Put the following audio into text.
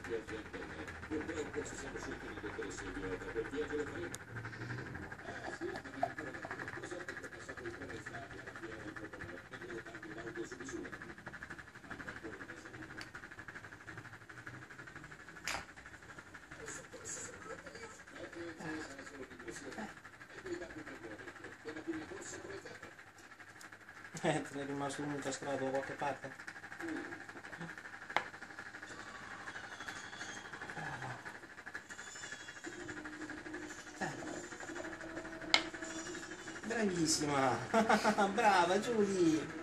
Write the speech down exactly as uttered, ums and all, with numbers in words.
Purtroppo ci siamo scelti di dottore Silvio, tra quel viaggio lo faremo. Ah, sì, addirittura da cosa avete passato il cuore in strada, la fiera del popolo, e devo darvi l'auto su misura. Manca ancora un mese. Eh, eh, sarà solo l'impressione. E devi darmi per buon orecchio. Quella prima corsa come è fatta? Eh, te ne è rimasto uno incastrato da qualche parte. Bravissima! Brava Giulia!